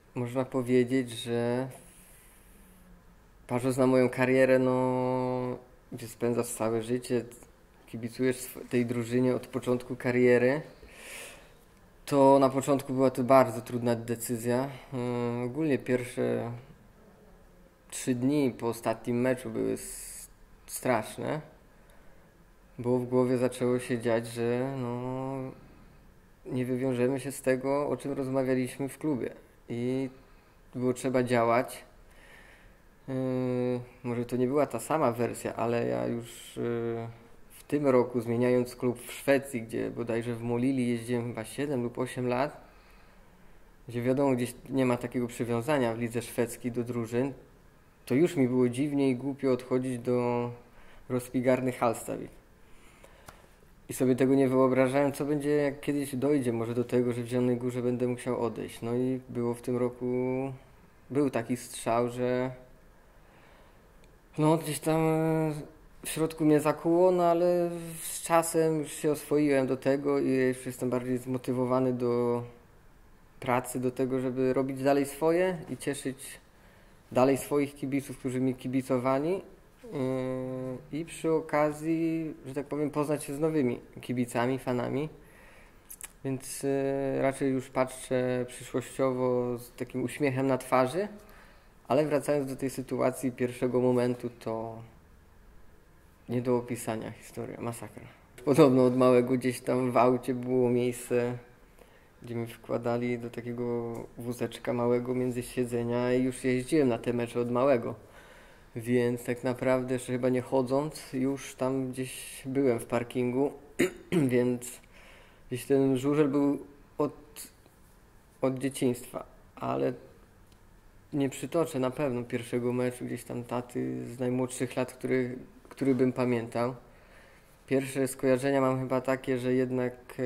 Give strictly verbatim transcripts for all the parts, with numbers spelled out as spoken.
można powiedzieć, że patrząc na moją karierę, no, gdzie spędzasz całe życie, kibicujesz sw- tej drużynie od początku kariery, to na początku była to bardzo trudna decyzja. Yy, ogólnie pierwsze trzy dni po ostatnim meczu były s- straszne, bo w głowie zaczęło się dziać, że no, nie wywiążemy się z tego, o czym rozmawialiśmy w klubie. I było trzeba działać. Yy, może to nie była ta sama wersja, ale ja już yy, w tym roku, zmieniając klub w Szwecji, gdzie bodajże w Molili jeździłem chyba siedem lub osiem lat, gdzie wiadomo, gdzieś nie ma takiego przywiązania w lidze szwedzkiej do drużyn, to już mi było dziwnie i głupio odchodzić do rozpigarny Hallstavik. I sobie tego nie wyobrażałem, co będzie, jak kiedyś dojdzie może do tego, że w Zielonej Górze będę musiał odejść. No i było w tym roku, był taki strzał, że no gdzieś tam e, w środku mnie zakuło, no ale z czasem już się oswoiłem do tego i już jestem bardziej zmotywowany do pracy, do tego, żeby robić dalej swoje i cieszyć dalej swoich kibiców, którzy mi kibicowali. Yy, I przy okazji, że tak powiem, poznać się z nowymi kibicami, fanami. Więc yy, raczej już patrzę przyszłościowo z takim uśmiechem na twarzy, ale wracając do tej sytuacji pierwszego momentu, to nie do opisania historia, masakra. Podobno od małego gdzieś tam w aucie było miejsce, gdzie mi wkładali do takiego wózeczka małego między siedzenia i już jeździłem na te mecze od małego. Więc tak naprawdę jeszcze chyba nie chodząc, już tam gdzieś byłem w parkingu, więc gdzieś ten żużel był od, od dzieciństwa, ale nie przytoczę na pewno pierwszego meczu gdzieś tam taty z najmłodszych lat, który, który bym pamiętał. Pierwsze skojarzenia mam chyba takie, że jednak e,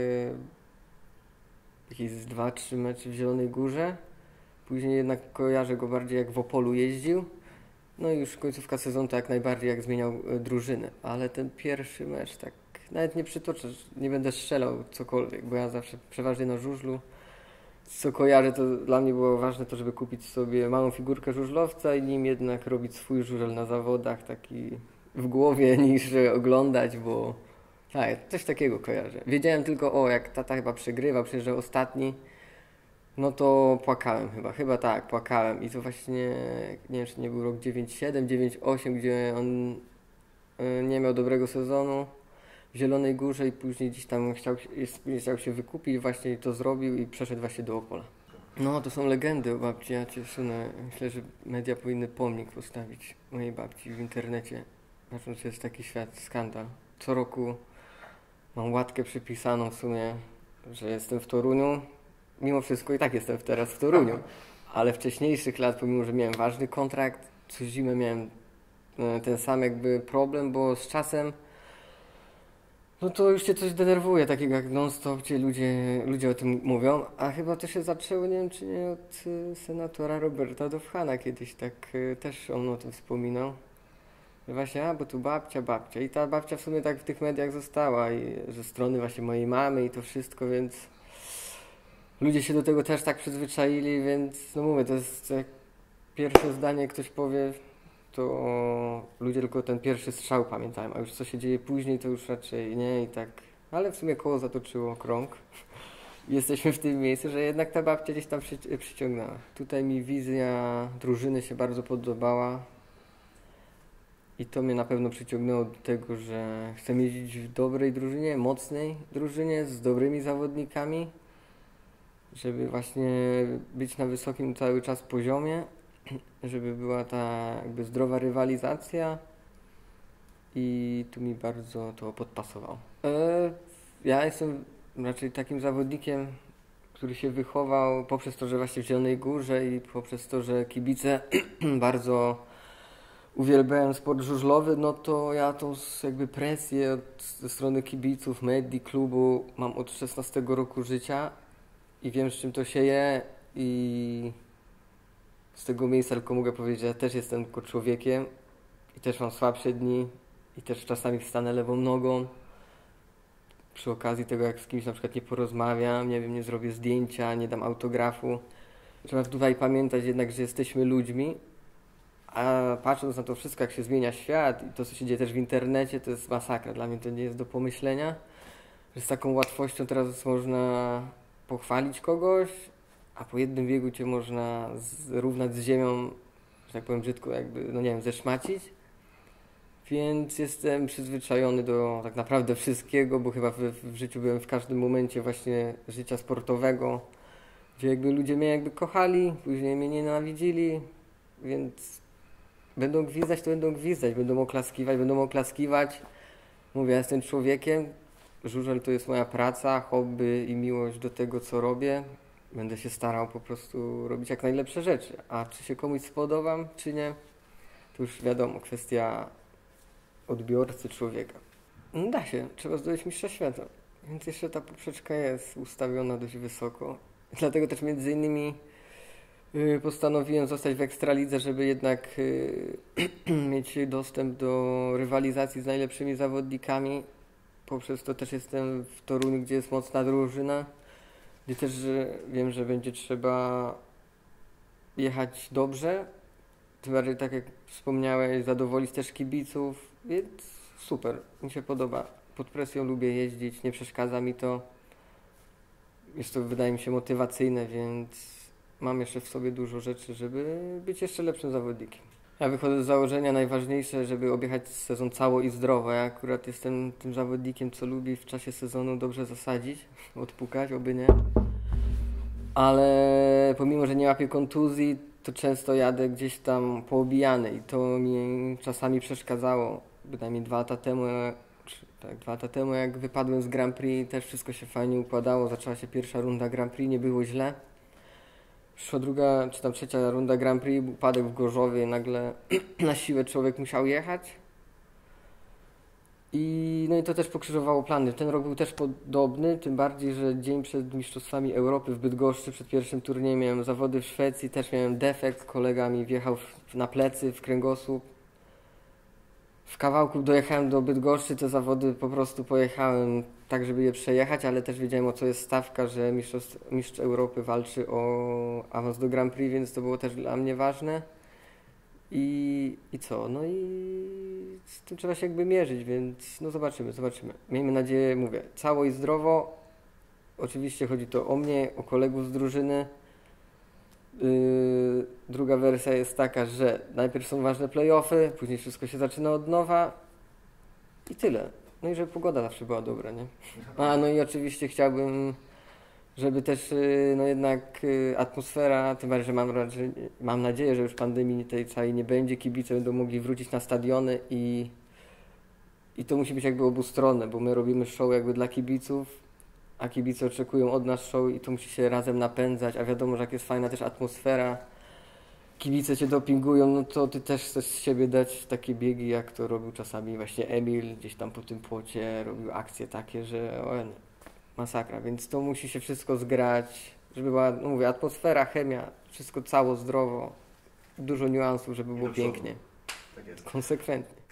jakieś z dwa, trzy mecze w Zielonej Górze. Później jednak kojarzę go bardziej jak w Opolu jeździł. No i już końcówka sezonu to jak najbardziej jak zmieniał e, drużynę. Ale ten pierwszy mecz tak nawet nie przytoczę, nie będę strzelał cokolwiek, bo ja zawsze przeważnie na żużlu. Co kojarzę, to dla mnie było ważne to, żeby kupić sobie małą figurkę żużlowca i nim jednak robić swój żużel na zawodach, taki w głowie niż oglądać, bo tak, coś takiego kojarzę. Wiedziałem tylko, o, jak tata chyba przegrywa, przyjeżdżał ostatni, no to płakałem chyba, chyba tak, płakałem i to właśnie, nie wiem, czy nie był rok dziewięć siedem, dziewięć osiem, gdzie on y, nie miał dobrego sezonu w Zielonej Górze i później gdzieś tam chciał, się- później chciał się wykupić, właśnie to zrobił i przeszedł właśnie do Opola. No, to są legendy o babci, ja cię sunę. Myślę, że media powinny pomnik postawić mojej babci w internecie. Patrząc, że jest taki świat, skandal. Co roku mam łatkę przypisaną w sumie, że jestem w Toruniu. Mimo wszystko i tak jestem teraz w Toruniu. Ale wcześniejszych lat, pomimo że miałem ważny kontrakt, co zimę miałem e, ten sam jakby problem, bo z czasem no to już cię coś denerwuje, takiego jak non-stop, gdzie ludzie, ludzie o tym mówią, a chyba to się zaczęło, nie wiem czy nie od y, senatora Roberta Dowhana kiedyś, tak y, też on o tym wspominał, że właśnie, a bo tu babcia, babcia i ta babcia w sumie tak w tych mediach została i ze strony właśnie mojej mamy i to wszystko, więc ludzie się do tego też tak przyzwyczaili, więc no mówię, to jest jak pierwsze zdanie ktoś powie, to ludzie tylko ten pierwszy strzał pamiętają, a już co się dzieje później, to już raczej nie i tak. Ale w sumie koło zatoczyło krąg. I jesteśmy w tym miejscu, że jednak ta babcia gdzieś tam przy, przyciągnęła. Tutaj mi wizja drużyny się bardzo podobała i to mnie na pewno przyciągnęło do tego, że chcę jeździć w dobrej drużynie, mocnej drużynie, z dobrymi zawodnikami, żeby właśnie być na wysokim cały czas poziomie, żeby była ta jakby zdrowa rywalizacja i tu mi bardzo to podpasowało. E, ja jestem raczej takim zawodnikiem, który się wychował poprzez to, że właśnie w Zielonej Górze i poprzez to, że kibice bardzo uwielbiałem sport żużlowy, no to ja tą s- jakby presję od, ze strony kibiców, medii, klubu mam od szesnastego roku życia i wiem, z czym to się je i z tego miejsca tylko mogę powiedzieć, że ja też jestem tylko człowiekiem i też mam słabsze dni i też czasami wstanę lewą nogą. Przy okazji tego, jak z kimś na przykład nie porozmawiam, nie wiem, nie zrobię zdjęcia, nie dam autografu, Trzeba tutaj pamiętać jednak, że jesteśmy ludźmi, a patrząc na to wszystko, jak się zmienia świat i to, co się dzieje też w internecie, to jest masakra. Dla mnie to nie jest do pomyślenia, że z taką łatwością teraz można pochwalić kogoś, a po jednym biegu cię można zrównać z ziemią, że tak powiem brzydko, jakby, no nie wiem, zeszmacić. Więc jestem przyzwyczajony do tak naprawdę wszystkiego, bo chyba w, w życiu byłem w każdym momencie właśnie życia sportowego, gdzie jakby ludzie mnie jakby kochali, później mnie nienawidzili, więc będą gwizdać, to będą gwizdać, będą oklaskiwać, będą oklaskiwać. Mówię, ja jestem człowiekiem, żużel to jest moja praca, hobby i miłość do tego, co robię. Będę się starał po prostu robić jak najlepsze rzeczy, a czy się komuś spodobam, czy nie, to już wiadomo, kwestia odbiorcy człowieka. No da się, trzeba zdobyć mistrza świata, więc jeszcze ta poprzeczka jest ustawiona dość wysoko. Dlatego też między innymi yy, postanowiłem zostać w Ekstralidze, żeby jednak yy, mieć dostęp do rywalizacji z najlepszymi zawodnikami. Poprzez to też jestem w Toruniu, gdzie jest mocna drużyna, gdzie też że wiem, że będzie trzeba jechać dobrze. Tym bardziej, tak jak wspomniałeś, zadowolić też kibiców, więc super, mi się podoba. Pod presją lubię jeździć, nie przeszkadza mi to. Jest to, wydaje mi się, motywacyjne, więc mam jeszcze w sobie dużo rzeczy, żeby być jeszcze lepszym zawodnikiem. Ja wychodzę z założenia najważniejsze, żeby objechać sezon cało i zdrowo. Ja akurat jestem tym zawodnikiem, co lubi w czasie sezonu dobrze zasadzić, odpukać, oby nie. Ale pomimo, że nie łapię kontuzji, to często jadę gdzieś tam poobijany i to mi czasami przeszkadzało. Bynajmniej dwa lata temu, czy, tak, dwa lata temu jak wypadłem z Grand Prix, też wszystko się fajnie układało. Zaczęła się pierwsza runda Grand Prix, nie było źle. Przyszła druga, czy tam trzecia runda Grand Prix, upadek w Gorzowie i nagle na siłę człowiek musiał jechać. I, no i to też pokrzyżowało plany. Ten rok był też podobny, tym bardziej, że dzień przed Mistrzostwami Europy w Bydgoszczy, przed pierwszym turniejem miałem zawody w Szwecji, też miałem defekt, kolega mi wjechał w, na plecy, w kręgosłup. W kawałku dojechałem do Bydgoszczy, te zawody po prostu pojechałem tak, żeby je przejechać, ale też wiedziałem, o co jest stawka, że mistrz, mistrz Europy walczy o awans do Grand Prix, więc to było też dla mnie ważne. I, I co? No i z tym trzeba się jakby mierzyć, więc no zobaczymy, zobaczymy. Miejmy nadzieję, mówię, cało i zdrowo. Oczywiście chodzi to o mnie, o kolegów z drużyny. Yy, druga wersja jest taka, że najpierw są ważne play-offy, później wszystko się zaczyna od nowa i tyle. No i żeby pogoda zawsze była dobra, nie? A no i oczywiście chciałbym, żeby też no jednak atmosfera, tym bardziej, że mam, mam nadzieję, że już pandemii tej całej nie będzie, kibice będą mogli wrócić na stadiony i, i to musi być jakby obustronne, bo my robimy show jakby dla kibiców, a kibice oczekują od nas show i to musi się razem napędzać, a wiadomo, że jak jest fajna też atmosfera, kibice cię dopingują, no to ty też chcesz z siebie dać takie biegi, jak to robił czasami właśnie Emil, gdzieś tam po tym płocie robił akcje takie, że o, masakra, więc to musi się wszystko zgrać, żeby była, no mówię, atmosfera, chemia, wszystko cało zdrowo, dużo niuansów, żeby było pięknie, tak jest. Konsekwentnie.